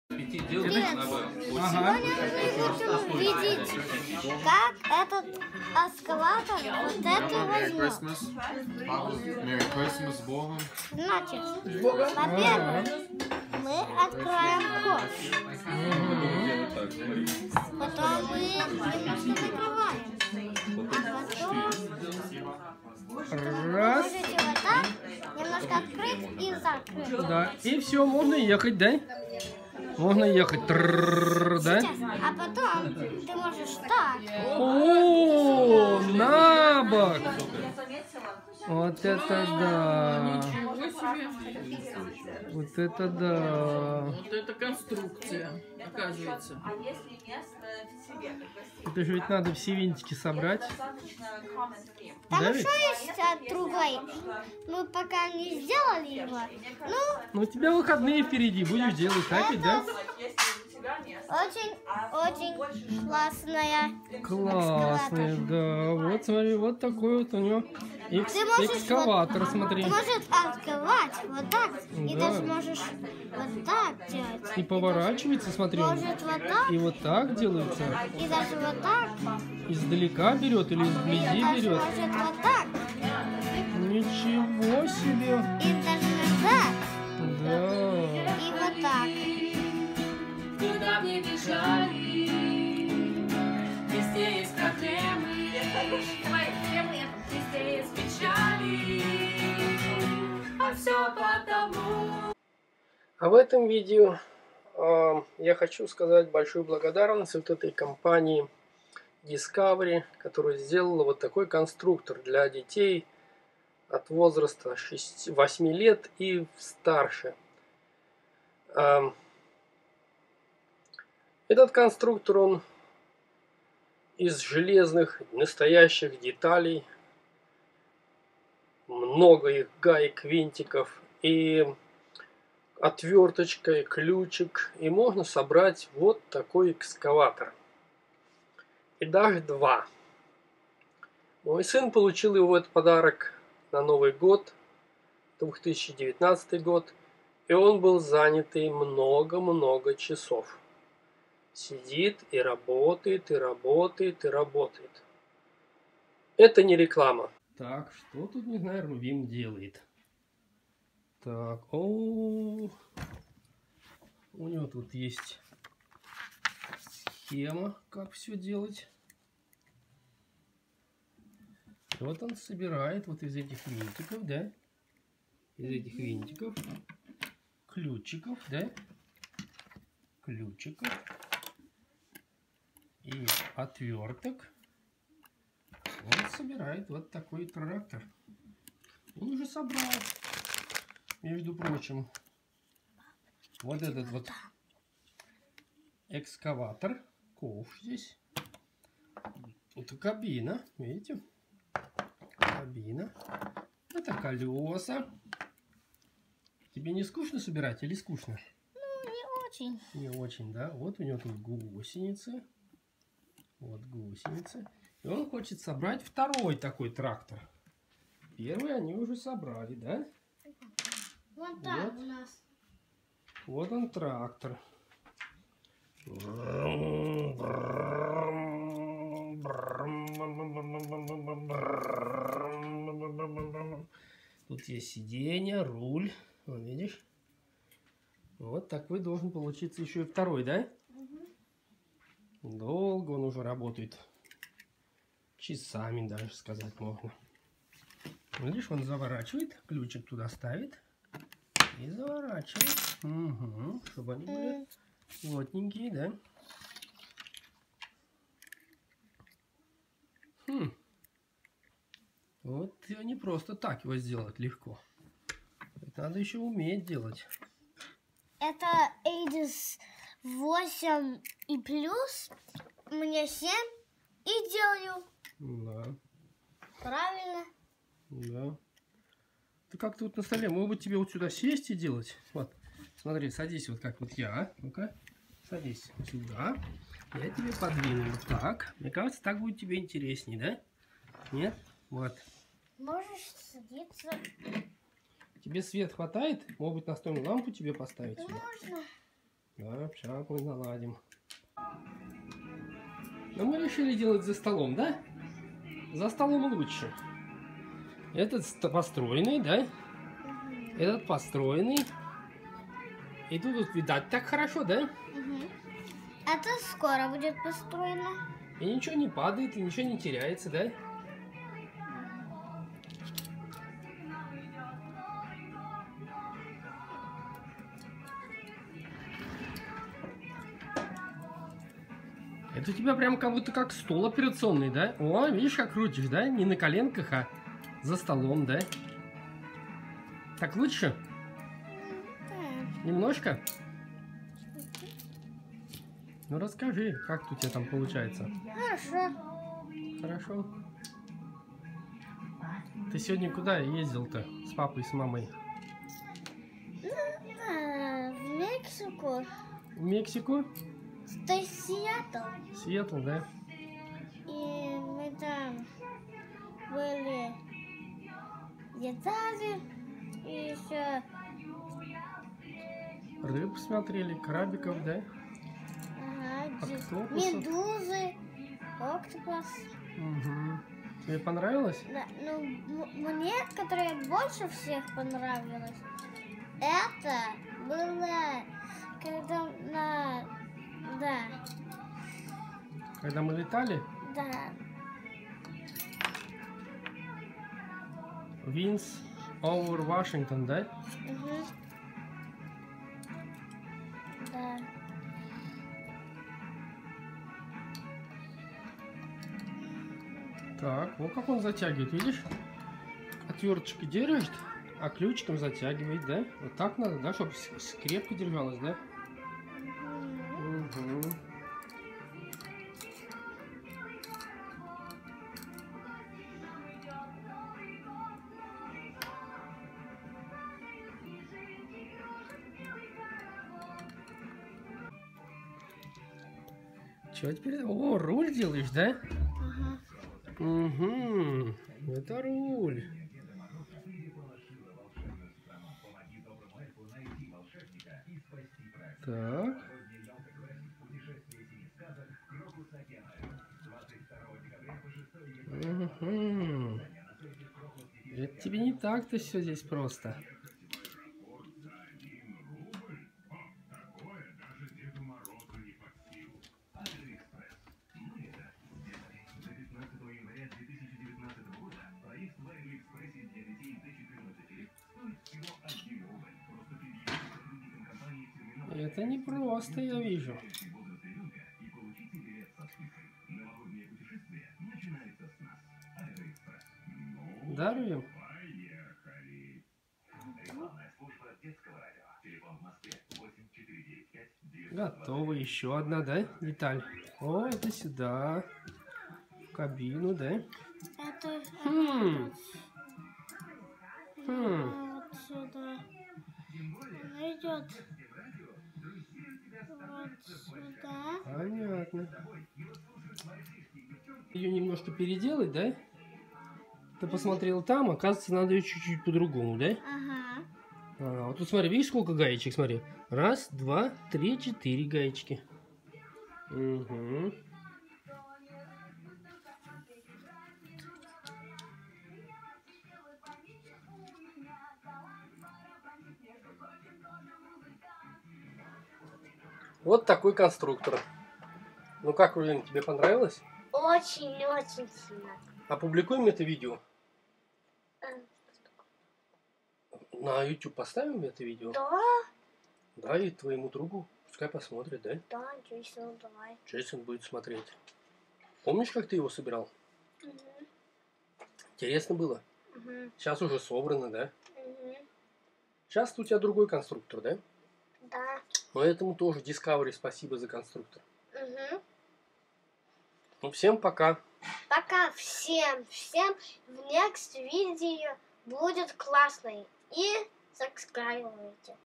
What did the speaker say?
Привет! Ага. Сегодня мы будем видеть, как этот эскалатор вот это возьмет. Merry Christmas, с Богом. Значит, во-первых, мы откроем код. Потом мы немножко закрываем. А потом Раз. можете вот так немножко открыть и закрыть. Да. И все, можно ехать, да? Можно ехать. Да? Сейчас. А потом ты можешь так. О, на бок. Вот это да. Вот это да. Вот это конструкция, оказывается. Это же ведь надо все винтики собрать. Там Да, еще есть другой. Мы пока не сделали его. Ну, у тебя выходные впереди. Будешь делать, так ведь, да? Очень классная. Классный, да. Вот смотри, вот такой вот у него Ты можешь экскаватор, смотри. Ты можешь открывать вот так. И Да. даже можешь вот так делать. И поворачивается, смотри. он. Может вот так. И вот так делается. И даже вот так. Издалека берет или И изблизи даже берет. может вот так. Ничего себе. И даже назад. Да. И вот так. Куда мне бежали? Везде есть проблемы. Везде есть печали. А все потому. А в этом видео я хочу сказать большую благодарность вот этой компании Discovery, которая сделала вот такой конструктор для детей от возраста 8 лет и старше. Этот конструктор, он из железных настоящих деталей, много их гаек, винтиков и отверточка и ключик, и можно собрать вот такой экскаватор. И даже два. Мой сын получил его в подарок на Новый год, 2019 год, и он был занятый много-много часов. Сидит и работает, и работает, и работает. Это не реклама. Так, что тут, не знаю, Рувим делает? Так, у него тут есть схема, как все делать. И вот он собирает вот из этих винтиков, да? Из этих винтиков, ключиков, да? Ключиков и отверток. Он собирает вот такой трактор. Он уже собрал, между прочим, вот этот вот экскаватор, ковш здесь. Тут кабина, видите? Кабина. Это колеса. Тебе не скучно собирать или скучно? Ну, не очень. Не очень, да? Вот у него тут гусеницы. Вот гусеницы. И он хочет собрать второй такой трактор. Первый они уже собрали, да? Вот так Вот. у нас. Вот он трактор. Тут есть сиденье, руль. Вот видишь? Вот такой должен получиться еще и второй, да? Долго он уже работает. Часами даже сказать можно. Видишь, он заворачивает, ключик туда ставит и заворачивает. Угу, чтобы они были плотненькие, да? Вот не просто так его сделать легко. Это надо еще уметь делать. Это Aegis 8 и плюс. Мне 7 и делаю. Да, Правильно. да. Ты как тут на столе? Может быть, тебе вот сюда сесть и делать? Вот, смотри, садись вот как вот я. Ну-ка, садись сюда. Я тебе подвину вот так. Мне кажется, так будет тебе интереснее, да? Нет? Вот. Можешь садиться. Тебе свет хватает? Может быть, настольную лампу тебе поставить сюда? Можно. Да, сейчас мы наладим. Но мы решили делать за столом, да? За столом лучше. Этот построенный, да? Этот построенный. И тут видать так хорошо, да? Угу. Это скоро будет построено. И ничего не падает, и ничего не теряется, да? Это у тебя прям как будто как стол операционный, да? О, видишь, как крутишь, да? Не на коленках, а за столом, да? Так лучше? Немножко? Ну расскажи, как у тебя там получается? Хорошо. Хорошо. Ты сегодня куда ездил-то с папой и с мамой? В Мексику. В Мексику? То есть Сиэтл. Сиэтл, да? И мы там были, летали, и еще Рыб смотрели, крабиков, да? Октопусов. медузы, октопус. Угу. Тебе понравилось? Да, ну, мне, которое больше всех понравилось, это было, когда да, Когда мы летали? да, Winds over Washington, да? угу. Да. Так, вот как он затягивает, видишь? Отверточкой держит, а ключиком затягивает, да? Вот так надо, да, чтобы крепко держалось, да? Угу. Чего теперь? О, руль делаешь, да? Угу. Это руль. Так. Угу. Это тебе не так-то все здесь просто. Это не просто, я вижу. Даруем? Готово. Еще одна, да, деталь? О, это сюда. В кабину, да? Это Хм. вот сюда. Она идет вот сюда. Понятно. Ее немножко переделать, да? Ты посмотрел там, оказывается, надо ее чуть-чуть по-другому, да? Ага. А, вот тут смотри, видишь, сколько гаечек, смотри. Раз, два, три, 4 гаечки. Угу. Вот такой конструктор. Ну как, Рулин, тебе понравилось? Очень-очень сильно. Опубликуем это видео? На YouTube поставим это видео? Да, Да, и твоему другу. Пускай посмотрит, да? да, Джейсон, давай. Джейсон будет смотреть. Помнишь, как ты его собирал? Угу. Интересно было. Угу. Сейчас уже собрано, да? Угу. Сейчас у тебя другой конструктор, да? Да. Но этому тоже Discovery спасибо за конструктор. Угу. Ну, всем пока. Пока всем. В next видео будет классный. И subscribe.